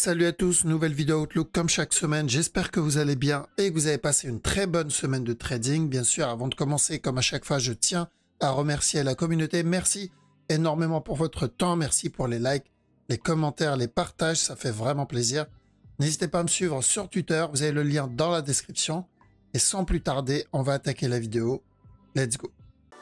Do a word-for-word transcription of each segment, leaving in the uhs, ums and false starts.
Salut à tous, nouvelle vidéo Outlook comme chaque semaine. J'espère que vous allez bien et que vous avez passé une très bonne semaine de trading. Bien sûr, avant de commencer, comme à chaque fois, je tiens à remercier la communauté. Merci énormément pour votre temps. Merci pour les likes, les commentaires, les partages. Ça fait vraiment plaisir. N'hésitez pas à me suivre sur Twitter. Vous avez le lien dans la description. Et sans plus tarder, on va attaquer la vidéo. Let's go.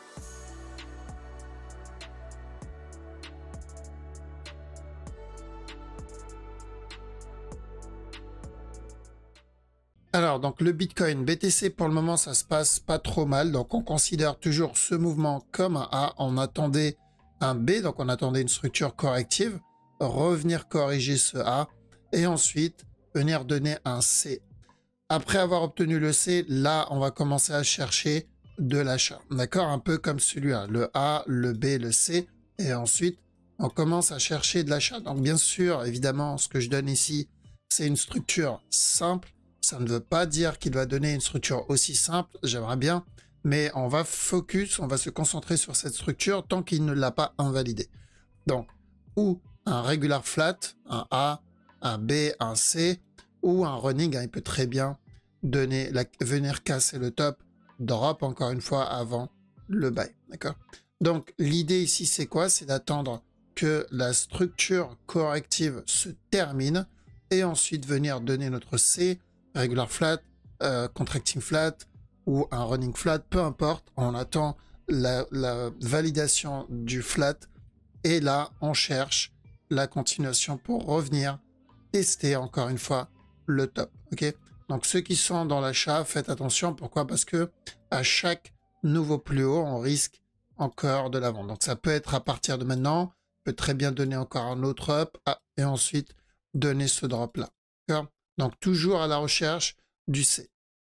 Alors, donc le Bitcoin, B T C, pour le moment, ça se passe pas trop mal. Donc, on considère toujours ce mouvement comme un A. On attendait un B, donc on attendait une structure corrective. Revenir corriger ce A et ensuite venir donner un C. Après avoir obtenu le C, là, on va commencer à chercher de l'achat. D'accord? Un peu comme celui-là. Le A, le B, le C. Et ensuite, on commence à chercher de l'achat. Donc, bien sûr, évidemment, ce que je donne ici, c'est une structure simple. Ça ne veut pas dire qu'il va donner une structure aussi simple, j'aimerais bien, mais on va focus, on va se concentrer sur cette structure tant qu'il ne l'a pas invalidée. Donc, ou un regular flat, un A, un B, un C, ou un running, hein, il peut très bien donner la, venir casser le top, drop encore une fois avant le buy, d'accord? Donc, l'idée ici, c'est quoi? C'est d'attendre que la structure corrective se termine et ensuite venir donner notre C, regular flat, euh, contracting flat ou un running flat, peu importe, on attend la, la validation du flat et là on cherche la continuation pour revenir tester encore une fois le top. Ok, donc ceux qui sont dans l'achat, faites attention. Pourquoi? Parce que à chaque nouveau plus haut, on risque encore de la vente. Donc ça peut être à partir de maintenant, peut très bien donner encore un autre up et ensuite donner ce drop là. D'accord? Donc, toujours à la recherche du C.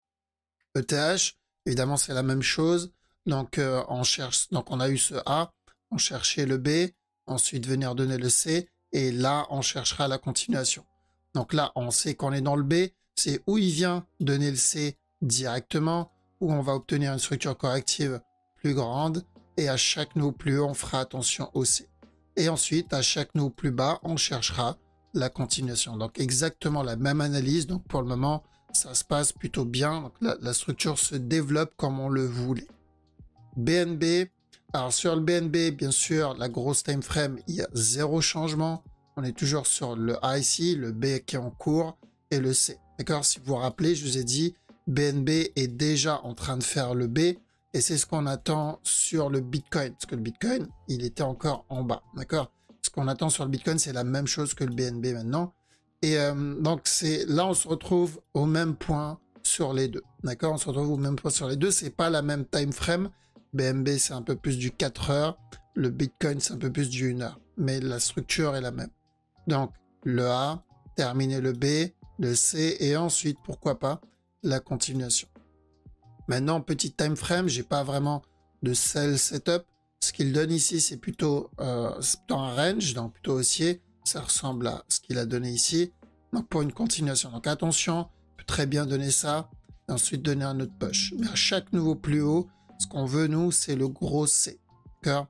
E T H, évidemment, c'est la même chose. Donc, euh, on cherche, donc, on a eu ce A, on cherchait le B, ensuite venir donner le C, et là, on cherchera la continuation. Donc là, on sait qu'on est dans le B, c'est où il vient donner le C directement, où on va obtenir une structure corrective plus grande, et à chaque nouveau plus haut, on fera attention au C. Et ensuite, à chaque nouveau plus bas, on cherchera la continuation. Donc exactement la même analyse. Donc pour le moment, ça se passe plutôt bien. Donc, la, la structure se développe comme on le voulait. B N B. Alors sur le B N B, bien sûr, la grosse time frame, il y a zéro changement. On est toujours sur le A ici, le B qui est en cours et le C. D'accord? Si vous vous rappelez, je vous ai dit, B N B est déjà en train de faire le B et c'est ce qu'on attend sur le Bitcoin. Parce que le Bitcoin, il était encore en bas. D'accord? Ce qu'on attend sur le Bitcoin, c'est la même chose que le B N B maintenant. Et euh, donc, c'est là, on se retrouve au même point sur les deux. D'accord? On se retrouve au même point sur les deux. C'est pas la même time frame. B N B, c'est un peu plus du quatre heures. Le Bitcoin, c'est un peu plus du une heure. Mais la structure est la même. Donc, le A, terminer le B, le C, et ensuite, pourquoi pas, la continuation. Maintenant, petite time frame, j'ai pas vraiment de sell setup. Ce qu'il donne ici, c'est plutôt euh, dans un range, donc plutôt haussier. Ça ressemble à ce qu'il a donné ici. Donc pour une continuation. Donc attention, il peut très bien donner ça et ensuite donner un autre push. Mais à chaque nouveau plus haut, ce qu'on veut, nous, c'est le gros C. D'accord?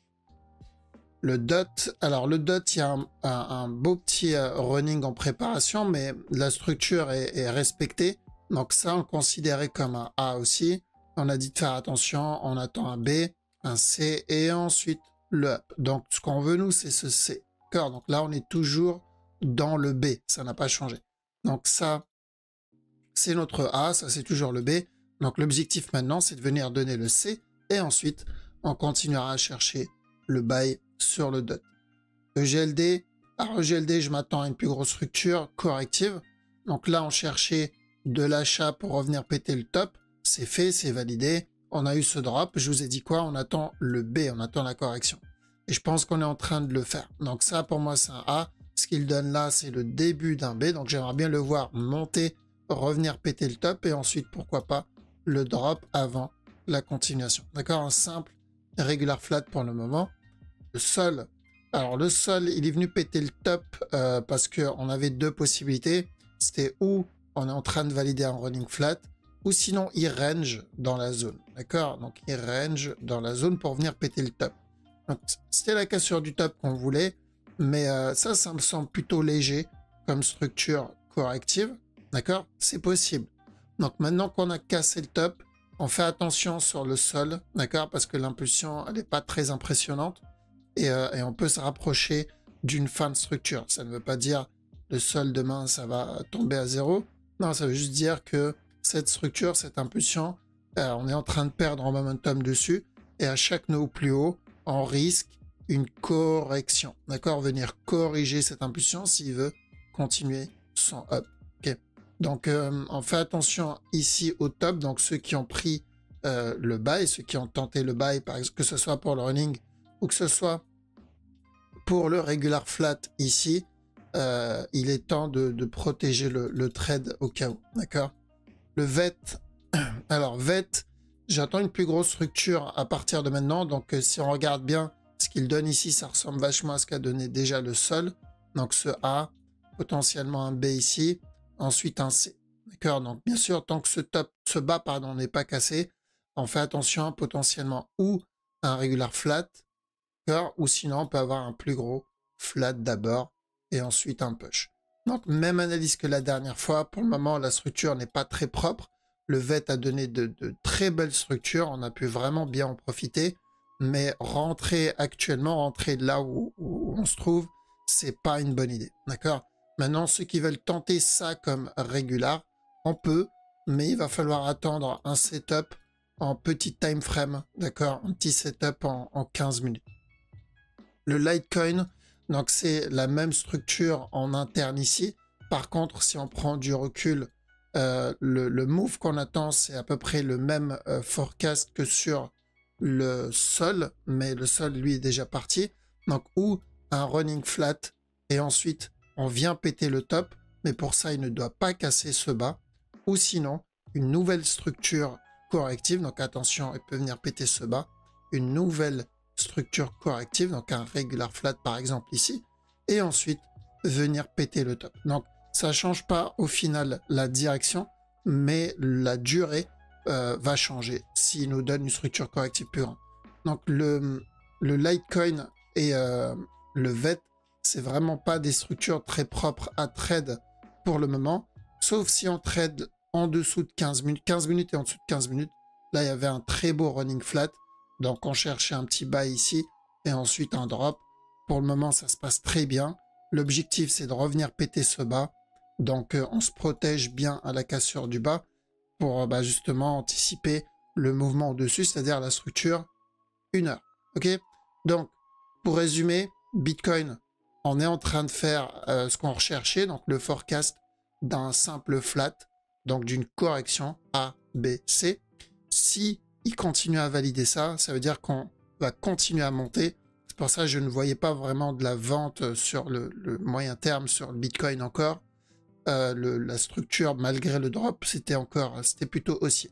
Le dot, alors le dot, il y a un, un, un beau petit euh, running en préparation, mais la structure est, est respectée. Donc ça, on le considérait comme un A aussi. On a dit de faire attention, on attend un B, un C et ensuite le up. Donc ce qu'on veut nous, c'est ce C. D'accord? Donc là, on est toujours dans le B. Ça n'a pas changé. Donc ça, c'est notre A. Ça, c'est toujours le B. Donc l'objectif maintenant, c'est de venir donner le C et ensuite, on continuera à chercher le buy sur le dot. E G L D. Alors E G L D, je m'attends à une plus grosse structure corrective. Donc là, on cherchait de l'achat pour revenir péter le top. C'est fait, c'est validé. On a eu ce drop. Je vous ai dit quoi? On attend le B, on attend la correction. Et je pense qu'on est en train de le faire. Donc ça, pour moi, c'est un A. Ce qu'il donne là, c'est le début d'un B. Donc j'aimerais bien le voir monter, revenir péter le top. Et ensuite, pourquoi pas, le drop avant la continuation. D'accord? Un simple regular flat pour le moment. Le sol. Alors le sol, il est venu péter le top euh, parce qu'on avait deux possibilités. C'était où on est en train de valider un running flat, ou sinon il range dans la zone. D'accord? Donc il range dans la zone pour venir péter le top. Donc c'était la cassure du top qu'on voulait, mais euh, ça, ça me semble plutôt léger comme structure corrective, d'accord? C'est possible. Donc maintenant qu'on a cassé le top, on fait attention sur le sol, d'accord? Parce que l'impulsion, elle n'est pas très impressionnante et, euh, et on peut se rapprocher d'une fin de structure. Ça ne veut pas dire le sol demain, ça va tomber à zéro. Non, ça veut juste dire que cette structure, cette impulsion, euh, on est en train de perdre en momentum dessus et à chaque nœud plus haut, on risque une correction, d'accord? Venir corriger cette impulsion s'il veut continuer son up, ok? Donc, euh, on fait attention ici au top, donc ceux qui ont pris euh, le buy, ceux qui ont tenté le buy, par exemple, que ce soit pour le running ou que ce soit pour le regular flat ici, euh, il est temps de, de protéger le, le trade au cas où, d'accord? Le V E T, alors V E T, j'attends une plus grosse structure à partir de maintenant, donc euh, si on regarde bien ce qu'il donne ici, ça ressemble vachement à ce qu'a donné déjà le sol, donc ce A, potentiellement un B ici, ensuite un C, d'accord? Donc bien sûr, tant que ce top, ce bas, pardon, n'est pas cassé, on fait attention potentiellement ou un regular flat, ou sinon on peut avoir un plus gros flat d'abord et ensuite un push. Donc même analyse que la dernière fois, pour le moment la structure n'est pas très propre, le V E T a donné de, de très belles structures, on a pu vraiment bien en profiter, mais rentrer actuellement, rentrer là où, où on se trouve, c'est pas une bonne idée, d'accord? Maintenant ceux qui veulent tenter ça comme régular, on peut, mais il va falloir attendre un setup en petit time frame, d'accord? Un petit setup en, en quinze minutes. Le Litecoin, donc c'est la même structure en interne ici. Par contre, si on prend du recul, euh, le, le move qu'on attend, c'est à peu près le même euh, forecast que sur le sol, mais le sol, lui, est déjà parti. Donc, ou un running flat, et ensuite, on vient péter le top, mais pour ça, il ne doit pas casser ce bas. Ou sinon, une nouvelle structure corrective, donc attention, il peut venir péter ce bas. Une nouvelle structure corrective, donc un regular flat par exemple ici, et ensuite venir péter le top. Donc ça change pas au final la direction, mais la durée euh, va changer s'il nous donne une structure corrective plus grande. Donc le, le Litecoin et euh, le V E T, c'est vraiment pas des structures très propres à trade pour le moment, sauf si on trade en dessous de quinze minutes, quinze minutes et en dessous de quinze minutes. Là, il y avait un très beau running flat. Donc, on cherchait un petit buy ici et ensuite un drop. Pour le moment, ça se passe très bien. L'objectif, c'est de revenir péter ce bas. Donc, euh, on se protège bien à la cassure du bas pour euh, bah, justement anticiper le mouvement au-dessus, c'est-à-dire la structure une heure. OK? Donc, pour résumer, Bitcoin, on est en train de faire euh, ce qu'on recherchait, donc le forecast d'un simple flat, donc d'une correction A, B, C. Si il continue à valider ça, ça veut dire qu'on va continuer à monter. C'est pour ça que je ne voyais pas vraiment de la vente sur le, le moyen terme sur le Bitcoin encore. Euh, le, la structure, malgré le drop, c'était encore, c'était plutôt haussier.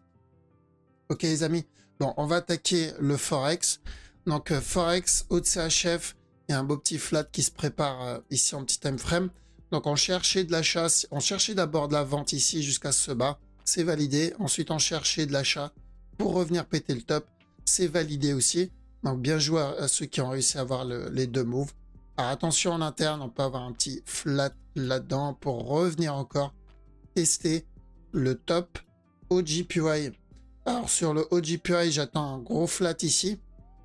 Ok les amis, bon, on va attaquer le Forex. Donc euh, Forex, haut de C H F, il y a un beau petit flat qui se prépare euh, ici en petit time frame. Donc on cherchait de l'achat, on cherchait d'abord de la vente ici jusqu'à ce bas, c'est validé. Ensuite on cherchait de l'achat pour revenir péter le top, c'est validé aussi. Donc bien joué à ceux qui ont réussi à avoir le, les deux moves. Alors attention en interne, on peut avoir un petit flat là-dedans pour revenir encore tester le top O G P Y. Alors sur le O G P Y, j'attends un gros flat ici,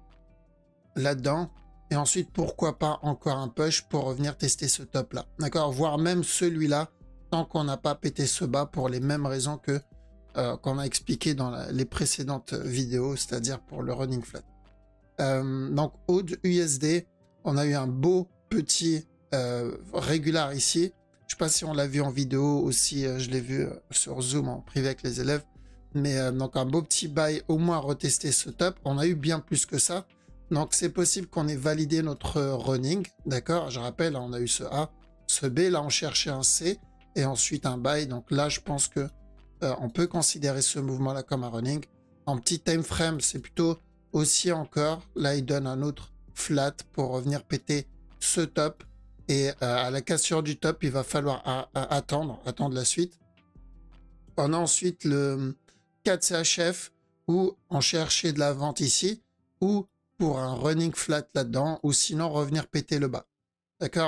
là-dedans. Et ensuite, pourquoi pas encore un push pour revenir tester ce top là. D'accord? Voire même celui-là, tant qu'on n'a pas pété ce bas pour les mêmes raisons que Euh, qu'on a expliqué dans la, les précédentes vidéos, c'est-à-dire pour le running flat. Euh, donc, au U S D, on a eu un beau petit euh, régular ici. Je sais pas si on l'a vu en vidéo aussi, euh, je l'ai vu euh, sur Zoom en privé avec les élèves. Mais euh, donc, un beau petit buy, au moins retester ce top. On a eu bien plus que ça. Donc, c'est possible qu'on ait validé notre running. D'accord? Je rappelle, on a eu ce A, ce B. Là, on cherchait un C et ensuite un buy. Donc là, je pense que Euh, on peut considérer ce mouvement-là comme un running. En petit time frame, c'est plutôt haussier encore. Là, il donne un autre flat pour revenir péter ce top. Et euh, à la cassure du top, il va falloir à, à attendre, attendre la suite. On a ensuite le quatre C H F où on cherchait de la vente ici ou pour un running flat là-dedans ou sinon revenir péter le bas. D'accord?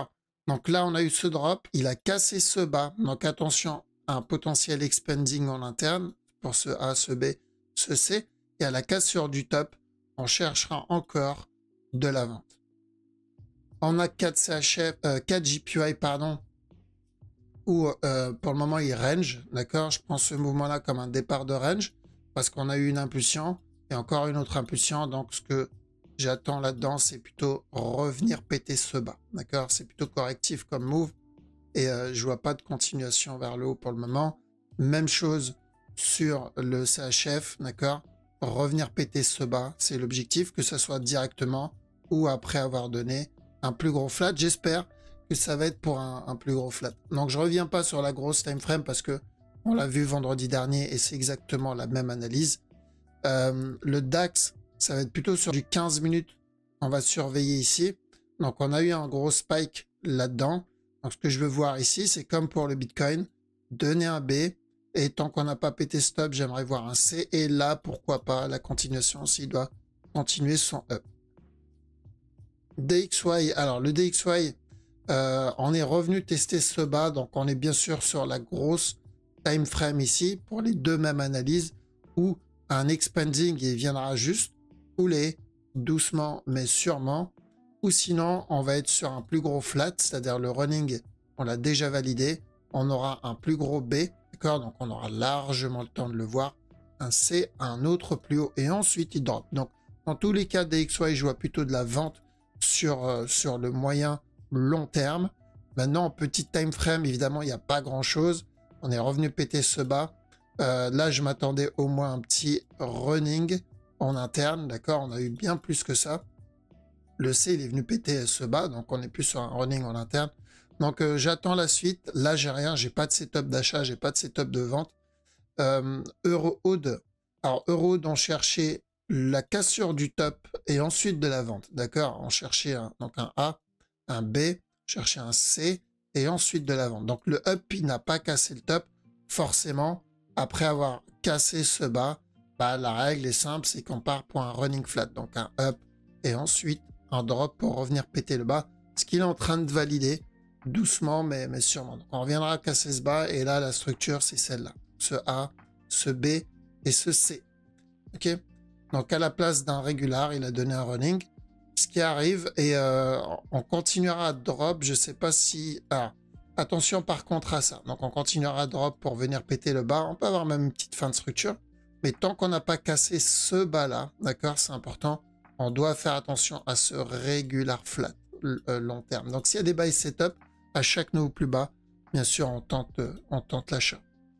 Donc là, on a eu ce drop, il a cassé ce bas. Donc attention, un potentiel expanding en interne pour ce A, ce B, ce C. Et à la cassure du top, on cherchera encore de la vente. On a quatre C H F, euh, quatre J P Y, pardon, où euh, pour le moment il range, d'accord? Je prends ce mouvement-là comme un départ de range parce qu'on a eu une impulsion et encore une autre impulsion. Donc ce que j'attends là-dedans, c'est plutôt revenir péter ce bas, d'accord? C'est plutôt correctif comme move et euh, je vois pas de continuation vers le haut pour le moment. Même chose sur le C H F, d'accord? Revenir péter ce bas, c'est l'objectif, que ce soit directement ou après avoir donné un plus gros flat. J'espère que ça va être pour un, un plus gros flat. Donc je reviens pas sur la grosse time frame parce que on l'a vu vendredi dernier et c'est exactement la même analyse. Euh, le DAX, ça va être plutôt sur du quinze minutes. On va surveiller ici. Donc on a eu un gros spike là-dedans. Donc ce que je veux voir ici, c'est comme pour le Bitcoin, donner un B. Et tant qu'on n'a pas pété stop, j'aimerais voir un C. Et là, pourquoi pas la continuation s'il doit continuer son up. D X Y, alors le D X Y, euh, on est revenu tester ce bas. Donc on est bien sûr sur la grosse time frame ici pour les deux mêmes analyses où un expanding il viendra juste couler doucement mais sûrement. Ou sinon, on va être sur un plus gros flat, c'est-à-dire le running, on l'a déjà validé. On aura un plus gros B, d'accord? Donc, on aura largement le temps de le voir. Un C, un autre plus haut, et ensuite, il drop. Donc, dans tous les cas, D X Y, je vois plutôt de la vente sur, euh, sur le moyen long terme. Maintenant, en petite time frame, évidemment, il n'y a pas grand-chose. On est revenu péter ce bas. Euh, là, je m'attendais au moins un petit running en interne, d'accord? On a eu bien plus que ça. Le C, il est venu péter ce bas, donc on est plus sur un running en interne. Donc euh, j'attends la suite. Là, j'ai rien, j'ai pas de setup d'achat, j'ai pas de setup de vente. Euh, Eurohood, alors Eurohood, on cherchait la cassure du top et ensuite de la vente, d'accord? On cherchait un, donc un A, un B, on cherchait un C et ensuite de la vente. Donc le up, il n'a pas cassé le top. Forcément, après avoir cassé ce bas, bah, la règle est simple, c'est qu'on part pour un running flat, donc un up et ensuite un drop pour revenir péter le bas, ce qu'il est en train de valider doucement mais, mais sûrement. Donc on reviendra casser ce bas et là la structure c'est celle-là, ce A, ce B et ce C. Ok, donc à la place d'un régular il a donné un running, ce qui arrive et euh, on continuera à drop. Je sais pas si ah, attention par contre à ça. Donc on continuera à drop pour venir péter le bas. On peut avoir même une petite fin de structure, mais tant qu'on n'a pas cassé ce bas là, d'accord, c'est important. On doit faire attention à ce régular flat euh, long terme. Donc s'il y a des buy setup à chaque nouveau plus bas, bien sûr on tente, euh, on tente l'achat.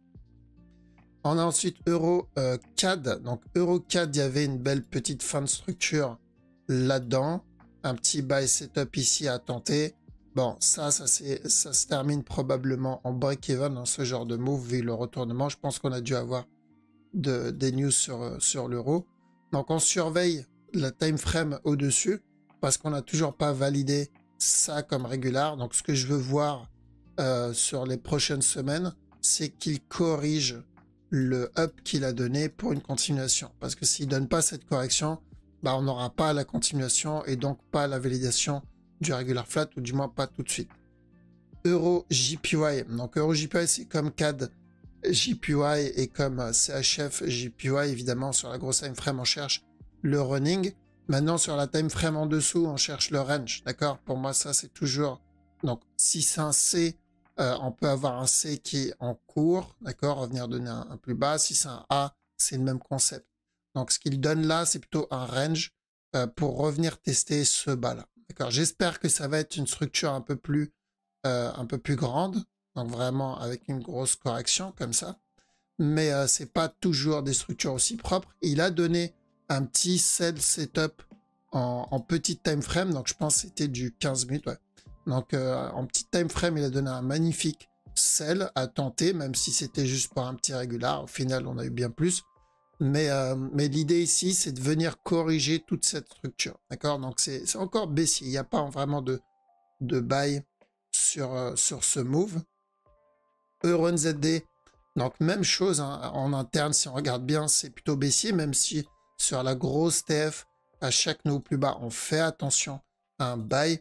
On a ensuite Euro euh, C A D. Donc Euro C A D, il y avait une belle petite fin de structure là-dedans. Un petit buy setup ici à tenter. Bon, ça, ça, ça se termine probablement en break-even dans ce genre de move vu le retournement. Je pense qu'on a dû avoir de, des news sur, sur l'euro. Donc on surveille la time frame au-dessus parce qu'on n'a toujours pas validé ça comme régular. Donc ce que je veux voir euh, sur les prochaines semaines, c'est qu'il corrige le up qu'il a donné pour une continuation. Parce que s'il ne donne pas cette correction, bah, on n'aura pas la continuation et donc pas la validation du regular flat, ou du moins pas tout de suite. Euro J P Y. Donc Euro J P Y, c'est comme C A D J P Y et comme C H F J P Y. Évidemment, sur la grosse time frame, on cherche le running. Maintenant, sur la time frame en dessous, on cherche le range. D'accord? Pour moi, ça, c'est toujours... Donc, si c'est un C, euh, on peut avoir un C qui est en cours. D'accord? Revenir donner un, un plus bas. Si c'est un A, c'est le même concept. Donc, ce qu'il donne là, c'est plutôt un range euh, pour revenir tester ce bas-là. D'accord? J'espère que ça va être une structure un peu plus, euh, un peu plus grande. Donc, vraiment avec une grosse correction comme ça. Mais euh, c'est pas toujours des structures aussi propres. Il a donné un petit sell setup en, en petite time frame. Donc, je pense que c'était du quinze minutes. Ouais. Donc, euh, en petite time frame, il a donné un magnifique sell à tenter, même si c'était juste pour un petit régular. Au final, on a eu bien plus. Mais, euh, mais l'idée ici, c'est de venir corriger toute cette structure. D'accord? Donc, c'est encore baissier. Il n'y a pas vraiment de, de buy sur, euh, sur ce move. Euro Z D. Donc, même chose hein, en interne, si on regarde bien, c'est plutôt baissier, même si sur la grosse T F, à chaque nouveau plus bas, on fait attention à un buy.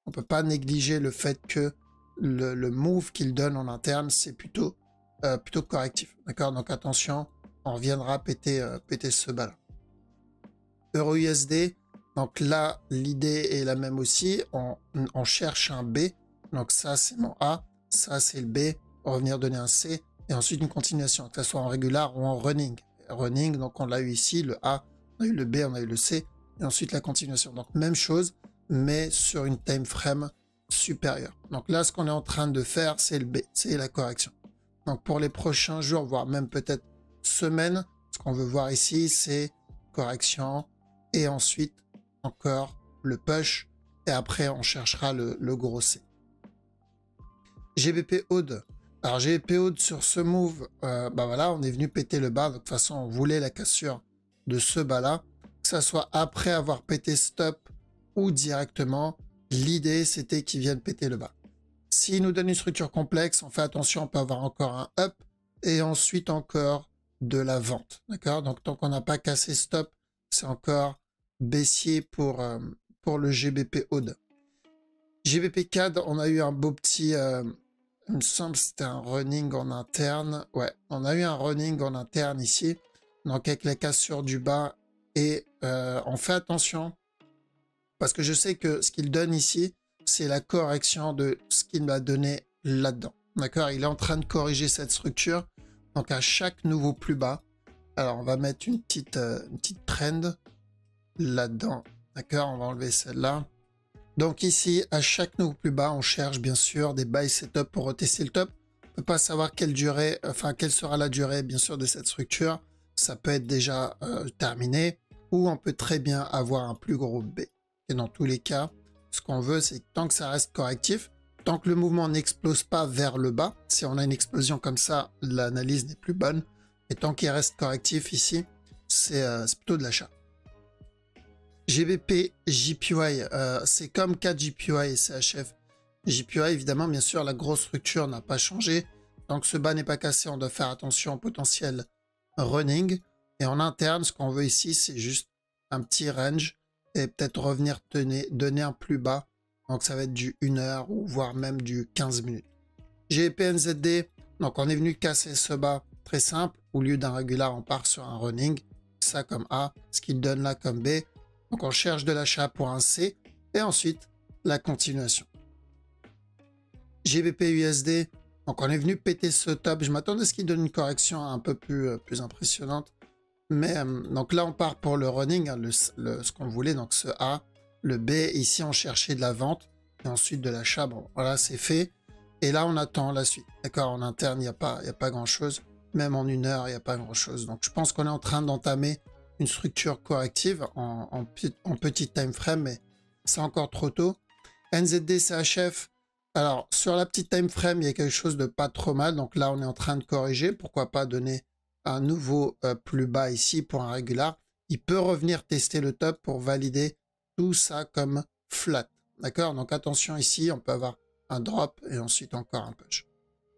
on ne peut pas négliger le fait que le, le move qu'il donne en interne, c'est plutôt, euh, plutôt correctif. D'accord? Donc attention, on reviendra péter, euh, péter ce bas-là. Euro U S D, donc là, l'idée est la même aussi. On, on cherche un B. Donc ça, c'est mon A. Ça, c'est le B. On va venir donner un C. Et ensuite, une continuation, que ce soit en régular ou en running. Running, donc on l'a eu ici, le A, on a eu le B, on a eu le C. Et ensuite, la continuation. Donc, même chose, mais sur une time frame supérieure. Donc là, ce qu'on est en train de faire, c'est le B. C'est la correction. Donc, pour les prochains jours, voire même peut-être semaines, ce qu'on veut voir ici, c'est correction. Et ensuite, encore le push. Et après, on cherchera le, le gros C. G B P O D. Alors, G B P O D sur ce move, euh, bah voilà, on est venu péter le bas. Donc, de toute façon, on voulait la cassure de ce bas-là. Que ça soit après avoir pété stop ou directement, l'idée, c'était qu'il vienne péter le bas. S'il nous donne une structure complexe, on fait attention, on peut avoir encore un up et ensuite encore de la vente. D'accord? Donc, tant qu'on n'a pas cassé stop, c'est encore baissier pour, euh, pour le G B P O D. G B P C A D, on a eu un beau petit... Euh, il me semble que c'était un running en interne. Ouais, on a eu un running en interne ici. Donc, avec la cassure du bas. Et euh, on fait attention. Parce que je sais que ce qu'il donne ici, c'est la correction de ce qu'il m'a donné là-dedans. D'accord? Il est en train de corriger cette structure. Donc, à chaque nouveau plus bas. Alors, on va mettre une petite, euh, une petite trend là-dedans. D'accord? On va enlever celle-là. Donc ici, à chaque nouveau plus bas, on cherche bien sûr des buy setup pour retester le top. On ne peut pas savoir quelle durée, enfin quelle sera la durée bien sûr de cette structure. Ça peut être déjà euh, terminé ou on peut très bien avoir un plus gros B. Et dans tous les cas, ce qu'on veut, c'est que tant que ça reste correctif, tant que le mouvement n'explose pas vers le bas, si on a une explosion comme ça, l'analyse n'est plus bonne. Et tant qu'il reste correctif ici, c'est euh, plutôt de l'achat. G B P J P Y, euh, c'est comme C A D J P Y et C H F. J P Y, évidemment, bien sûr, la grosse structure n'a pas changé. Tant que ce bas n'est pas cassé, on doit faire attention au potentiel running. Et en interne, ce qu'on veut ici, c'est juste un petit range et peut-être revenir tenir, donner un plus bas. Donc ça va être du une heure ou voire même du quinze minutes. G B P N Z D, donc on est venu casser ce bas très simple. Au lieu d'un régular, on part sur un running. Ça comme A, ce qu'il donne là comme B. Donc on cherche de l'achat pour un C et ensuite la continuation. G B P U S D, donc on est venu péter ce top. Je m'attendais à ce qu'il donne une correction un peu plus, euh, plus impressionnante. Mais euh, donc là on part pour le running, hein, le, le, ce qu'on voulait, donc ce A, le B. Ici on cherchait de la vente et ensuite de l'achat. Bon voilà, c'est fait. Et là on attend la suite. D'accord, en interne il n'y a pas, il y a pas grand chose. Même en une heure il n'y a pas grand chose. Donc je pense qu'on est en train d'entamer une structure corrective en, en, en petit time frame, mais c'est encore trop tôt. N Z D C H F, alors sur la petite time frame, il y a quelque chose de pas trop mal. Donc là, on est en train de corriger. Pourquoi pas donner un nouveau euh, plus bas ici pour un régular. Il peut revenir tester le top pour valider tout ça comme flat. D'accord? Donc attention ici, on peut avoir un drop et ensuite encore un push.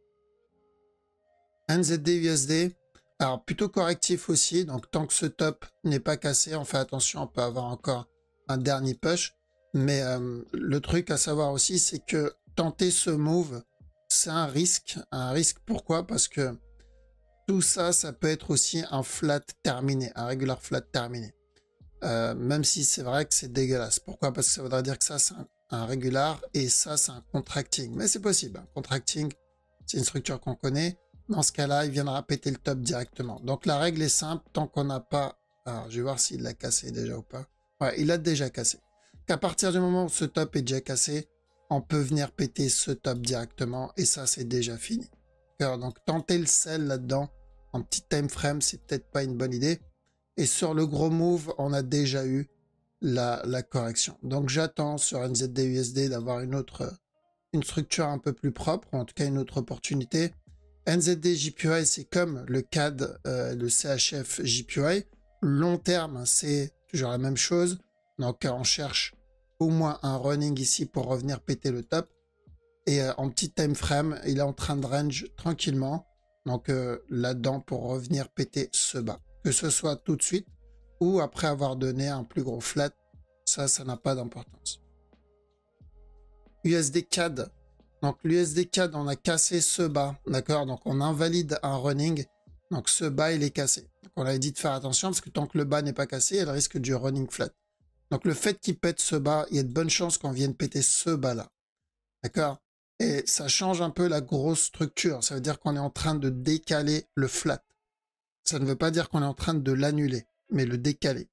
N Z D U S D, alors plutôt correctif aussi, donc tant que ce top n'est pas cassé, on fait attention, on peut avoir encore un dernier push. Mais euh, le truc à savoir aussi, c'est que tenter ce move, c'est un risque. Un risque pourquoi? Parce que tout ça, ça peut être aussi un flat terminé, un regular flat terminé. Euh, même si c'est vrai que c'est dégueulasse. Pourquoi? Parce que ça voudrait dire que ça, c'est un, un regular et ça, c'est un contracting. Mais c'est possible. Un contracting, c'est une structure qu'on connaît. Dans ce cas-là, il viendra péter le top directement. Donc la règle est simple, tant qu'on n'a pas... Alors, je vais voir s'il l'a cassé déjà ou pas. Ouais, il l'a déjà cassé. Qu'à partir du moment où ce top est déjà cassé, on peut venir péter ce top directement et ça, c'est déjà fini. Alors, donc tenter le sell là-dedans, en petit time frame, c'est peut-être pas une bonne idée. Et sur le gros move, on a déjà eu la, la correction. Donc j'attends sur N Z D U S D d'avoir une autre une structure un peu plus propre, ou en tout cas une autre opportunité. N Z D J P Y, c'est comme le C A D, euh, le C H F J P Y. Long terme, c'est toujours la même chose. Donc, on cherche au moins un running ici pour revenir péter le top. Et euh, en petit time frame, il est en train de range tranquillement. Donc, euh, là-dedans pour revenir péter ce bas. Que ce soit tout de suite ou après avoir donné un plus gros flat. Ça, ça n'a pas d'importance. U S D C A D. Donc l'U S D C A D, on a cassé ce bas, d'accord? Donc on invalide un running. Donc ce bas, il est cassé. Donc, on avait dit de faire attention parce que tant que le bas n'est pas cassé, il y a le risque du running flat. Donc le fait qu'il pète ce bas, il y a de bonnes chances qu'on vienne péter ce bas-là. D'accord? Et ça change un peu la grosse structure. Ça veut dire qu'on est en train de décaler le flat. Ça ne veut pas dire qu'on est en train de l'annuler, mais le décaler.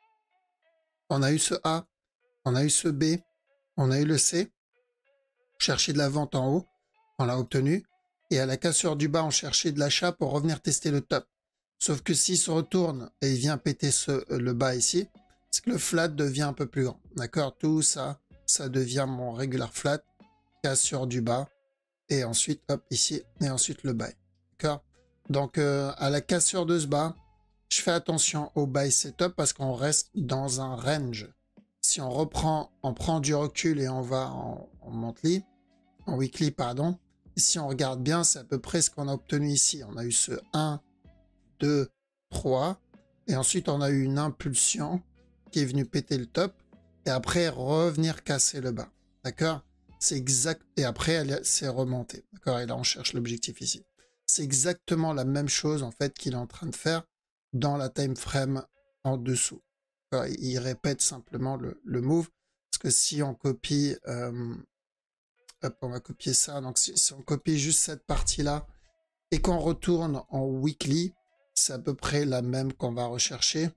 On a eu ce A, on a eu ce B, on a eu le C. Chercher de la vente en haut, on l'a obtenu. Et à la cassure du bas, on cherchait de l'achat pour revenir tester le top. Sauf que s'il se retourne et il vient péter ce, le bas ici, c'est que le flat devient un peu plus grand. D'accord? Tout ça, ça devient mon regular flat, cassure du bas, et ensuite, hop, ici, et ensuite le buy. D'accord? Donc, euh, à la cassure de ce bas, je fais attention au buy setup parce qu'on reste dans un range. Si on reprend, on prend du recul et on va en, en monthly, en weekly, pardon, et si on regarde bien, c'est à peu près ce qu'on a obtenu ici. On a eu ce un, deux, trois, et ensuite on a eu une impulsion qui est venue péter le top, et après revenir casser le bas. D'accord? C'est exact, et après elle s'est remontée. D'accord? Et là on cherche l'objectif ici. C'est exactement la même chose en fait qu'il est en train de faire dans la time frame en dessous. Il répète simplement le, le move, parce que si on copie, euh, hop, on va copier ça, donc si, si on copie juste cette partie-là, et qu'on retourne en weekly, c'est à peu près la même qu'on va rechercher.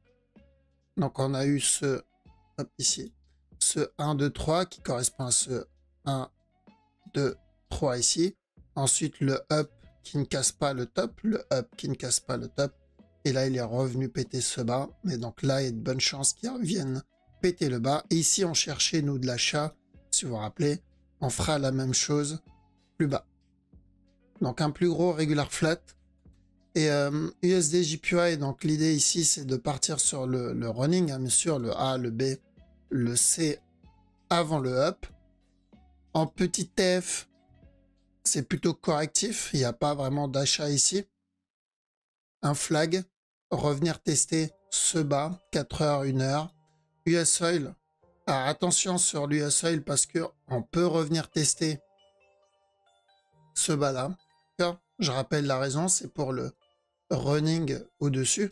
Donc on a eu ce, hop, ici, ce un, deux, trois, qui correspond à ce un, deux, trois ici. Ensuite le up qui ne casse pas le top, le up qui ne casse pas le top. Et là, il est revenu péter ce bas. Et donc là, il y a de bonnes chances qu'il revienne péter le bas. Et ici, on cherchait, nous, de l'achat. Si vous vous rappelez, on fera la même chose plus bas. Donc, un plus gros regular flat. Et euh, U S D J P Y, donc l'idée ici, c'est de partir sur le, le running, hein, bien sûr, le A, le B, le C avant le up. En petit T F, c'est plutôt correctif. Il n'y a pas vraiment d'achat ici. Un flag, revenir tester ce bas, quatre heures, une heure. U S Oil, alors attention sur l'U S Oil parce qu'on peut revenir tester ce bas là. Je rappelle la raison, c'est pour le running au-dessus.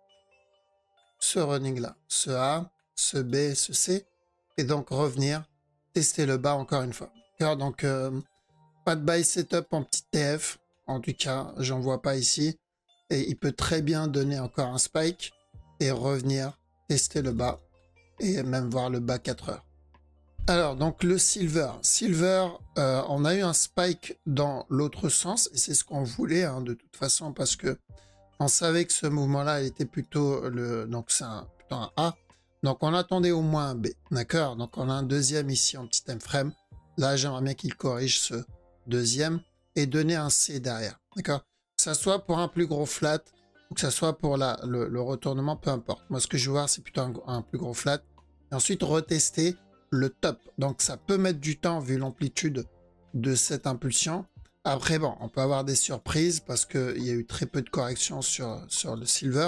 Ce running là, ce A, ce B, ce C. Et donc revenir tester le bas encore une fois. Donc euh, pas de buy setup en petit T F. En tout cas, j'en vois pas ici. Et il peut très bien donner encore un spike et revenir tester le bas et même voir le bas quatre heures. Alors, donc le silver. Silver, euh, on a eu un spike dans l'autre sens et c'est ce qu'on voulait hein, de toute façon parce que on savait que ce mouvement-là était plutôt le, donc c'est un, plutôt un A. Donc on attendait au moins un B. D'accord? Donc on a un deuxième ici en petit time frame. Là, j'aimerais bien qu'il corrige ce deuxième et donner un C derrière. D'accord? Que ça soit pour un plus gros flat ou que ça soit pour la, le, le retournement, peu importe. Moi, ce que je veux voir, c'est plutôt un, un plus gros flat. Et ensuite, retester le top. Donc, ça peut mettre du temps vu l'amplitude de cette impulsion. Après, bon, on peut avoir des surprises parce qu'il y a eu très peu de corrections sur, sur le silver.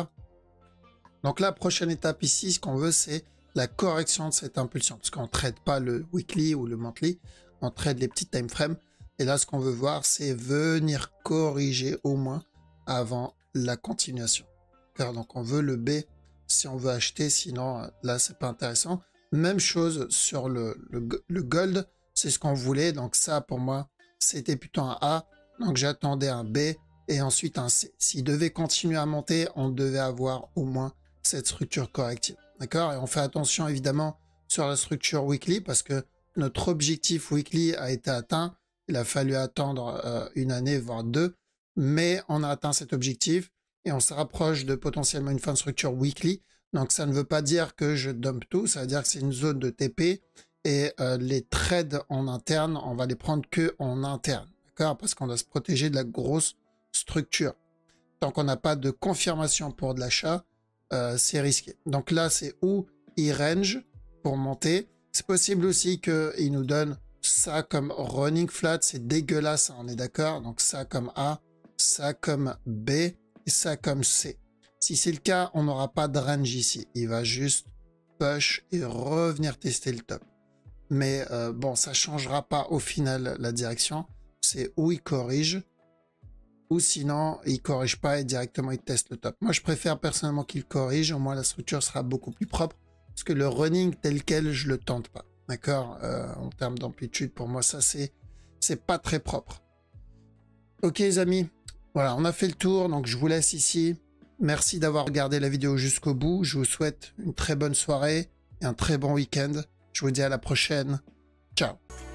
Donc, la prochaine étape ici, ce qu'on veut, c'est la correction de cette impulsion. Parce qu'on ne traite pas le weekly ou le monthly, on traite les petits time frames. Et là, ce qu'on veut voir, c'est venir corriger au moins avant la continuation. Car donc, on veut le B si on veut acheter, sinon, là, c'est pas intéressant. Même chose sur le, le, le gold, c'est ce qu'on voulait. Donc ça, pour moi, c'était plutôt un A. Donc j'attendais un B et ensuite un C. S'il devait continuer à monter, on devait avoir au moins cette structure corrective. D'accord? Et on fait attention, évidemment, sur la structure weekly parce que notre objectif weekly a été atteint. Il a fallu attendre euh, une année, voire deux, mais on a atteint cet objectif et on se rapproche de potentiellement une fin de structure weekly. Donc ça ne veut pas dire que je dump tout, ça veut dire que c'est une zone de T P et euh, les trades en interne, on va les prendre que en interne, d'accord? Parce qu'on doit se protéger de la grosse structure. Tant qu'on n'a pas de confirmation pour de l'achat, euh, c'est risqué. Donc là, c'est où il range pour monter. C'est possible aussi qu'il nous donne ça comme running flat, c'est dégueulasse, on est d'accord. Donc ça comme A, ça comme B et ça comme C. Si c'est le cas, on n'aura pas de range ici. Il va juste push et revenir tester le top. mais euh, bon, ça changera pas au final la direction. C'est où il corrige, ou sinon il corrige pas et directement il teste le top. Moi je préfère personnellement qu'il corrige, au moins la structure sera beaucoup plus propre, parce que le running tel quel je le tente pas, d'accord, euh, en termes d'amplitude pour moi ça c'est c'est pas très propre. Ok les amis, voilà, on a fait le tour, donc je vous laisse ici. Merci d'avoir regardé la vidéo jusqu'au bout, je vous souhaite une très bonne soirée et un très bon week-end. Je vous dis à la prochaine, ciao.